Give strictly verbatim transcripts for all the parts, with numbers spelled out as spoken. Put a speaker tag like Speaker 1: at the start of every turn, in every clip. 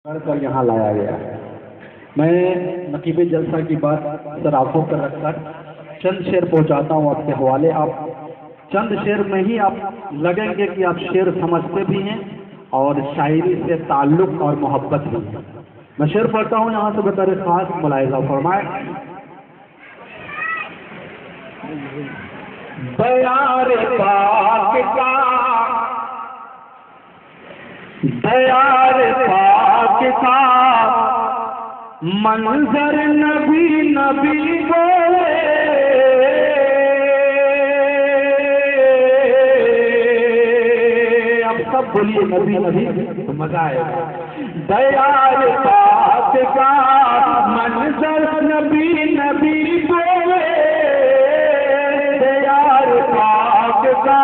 Speaker 1: کر کر یہاں لایا گیا ہے۔ میں نقیب جلسہ کی بات سر آنکھوں پر رکھ کر چند شعر پہنچاتا ہوں آپ کے حوالے۔ آپ چند شعر میں ہی آپ لگیں گے کہ آپ شعر سمجھتے بھی ہیں اور شاعری سے تعلق اور محبت بھی ہے۔ میں شعر پڑھتا ہوں یہاں سے بطور خاص ملاحظہ فرمائے۔ دیار پاک کا دیار پاک کا منظر نبی نبی بولے، اب سب بولیے نبی نبی تو مزہ آئے گا۔ دیار پاک کا منظر نبی نبی بولے، دیار پاک کا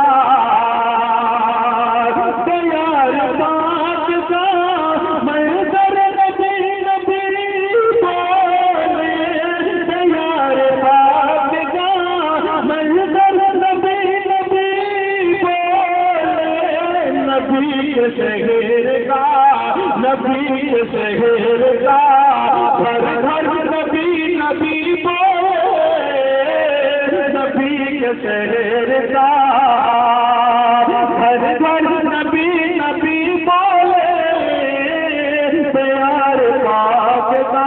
Speaker 1: شہر کا نبی شہر کا ہر گھر نبی نبی بولے، نبی کے شہر کا ہر گھر نبی نبی بولے، دیار پاک کا۔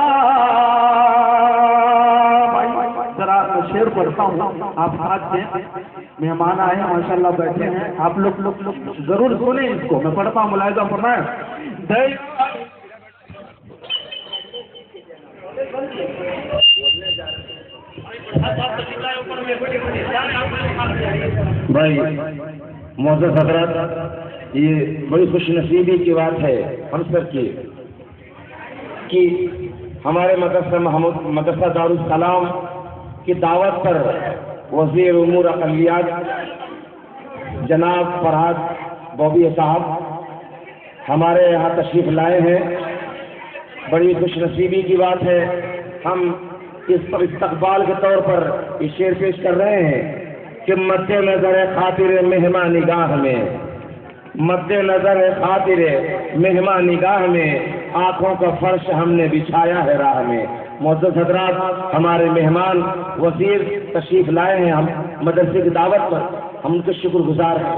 Speaker 1: ذرا شعر پڑھتا ہوں، آپ ساتھ دیں۔ مہمان آئے ہیں ماشاءاللہ بیٹھے ہیں، آپ لوگ لوگ لوگ ضرور سنیں اس کو۔ میں پڑھتا ہوں، ملاحظہ فرمائیں۔
Speaker 2: بھائی معزز حضرات، یہ بڑی خوش نصیبی کی بات ہے ہم سب کی کہ ہمارے مدرسہ محمود مدرسہ دارالسلام کی دعوت پر وزیر امور اقلیت جناب فرحاد بوبی صاحب ہمارے یہاں تشریف لائے ہیں۔ بڑی خوش نصیبی کی بات ہے، ہم اس پر استقبال کے طور پر یہ شعر پیش کر رہے ہیں کہ مد نظر خاطر مہمان نگاہ میں، مد نظر خاطر مہمان نگاہ میں، آنکھوں کا فرش ہم نے بچھایا ہے راہ میں۔ معزز حضرات، ہمارے مہمان وزیر تشریف لائے ہیں ہم مدرسے کی دعوت پر، ہم ان کے شکر گزار ہیں۔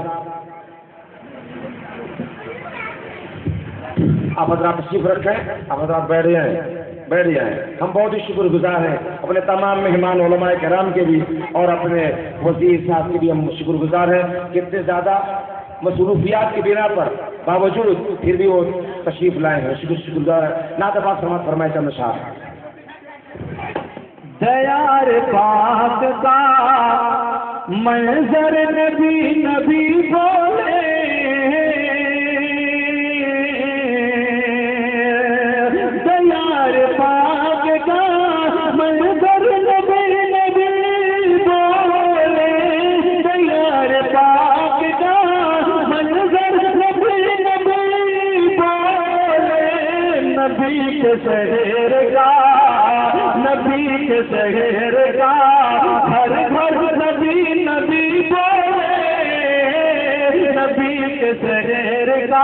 Speaker 2: آپ حضرات تشریف رکھیں، آپ حضرات بیٹھ جائیں بیٹھ جائیں ہم بہت ہی شکر گزار ہیں اپنے تمام مہمان علماء کرام کے بھی اور اپنے وزیر صاحب کے بھی ہم شکر گزار ہیں کہ اتنے زیادہ مصروفیات کی بنا پر باوجود پھر بھی وہ تشریف لائے ہیں، شکر شکر گزار ہے۔ نعت پاک سماعت فرمائے چند اشعار۔
Speaker 1: دیار پاک کا منظر نبی نبی بولے، دیار پاک کا منظر نبی نبی بولے، دیار پاک کا منظر نبی نبی بولے، نبی کے شہر کا نبی کے شہر کا ہر گھر نبی نبی بولے، نبی کے شہر کا۔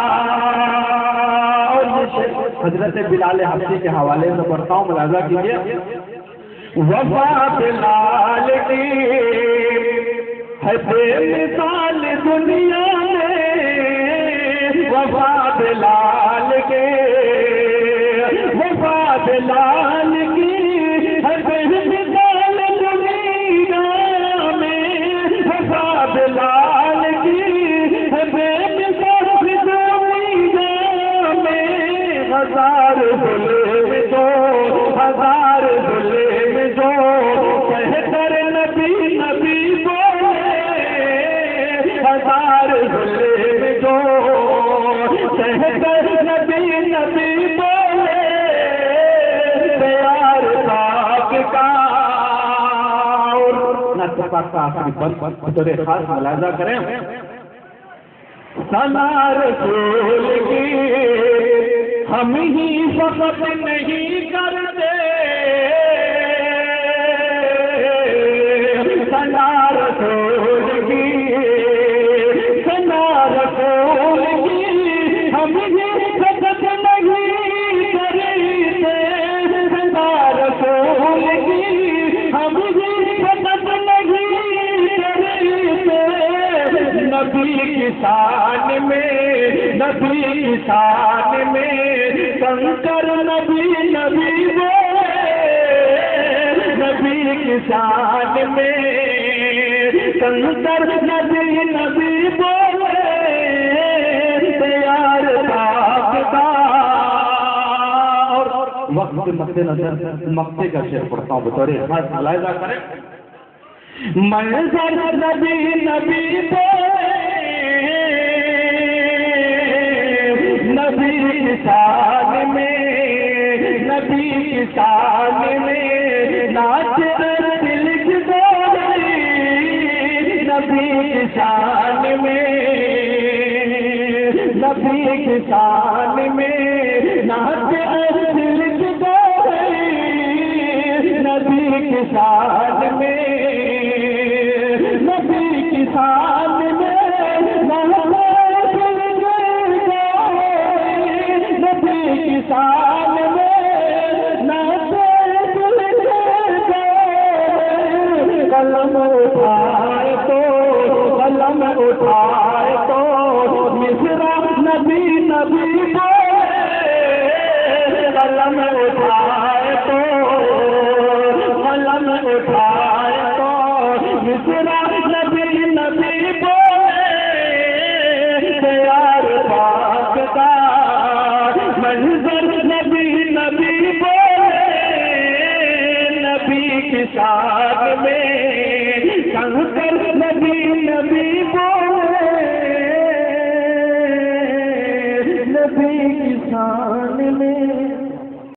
Speaker 1: اور حضرت بلال حبشی کے حوالے سے پڑھتا ہوں، ملاحظہ کیجیے۔ وفا بلال کی ہے بے مثال دنیا میں، وفا بلال کے وفا بلال کی ہے بے مثال دنیا میں، وفا بلال کی ہے بے مثال دنیا میں، ہزار ظلم دو ہزار ظلم دو بہتر نبی نبی بولے، ہزار ظلم دو بہتر نبی نبی بولے، دیار پاک کا۔ نعت پاک کا آخری بند بطور خاص ملاحظہ کریں۔ ثنا رسول کی ہم ہی فقط نہیں کرتے، ثنا رسول کی ثنا رسول کی ہم ہی فقط نہیں شان میں نبی کی شان میں کنکر نبی نبی بولے نبی کی شان میں کنکر نبی نبی بولے تیار پاکتا اور وقت کے مد نظر مکے کا شعر پڑھتا ہوں بطور خاص ملاحظہ کریں منظر نبی نبی بولے نبی کی شان میں نبی کی شان میں ناچ دل کی بولی نبی کی شان میں نبی کی شان میں ناچ دل کی بولی نبی کی شان میں نبی کی شان میں نبی کی شان میں قلم اٹھائے تو قلم اٹھائے تو مصرا نبی نبی بولے قلم اٹھائے تو قلم اٹھائے تو مصرا نبی نبی بولے تیار پاکتا منظر نبی نبی بولے نبی کی شان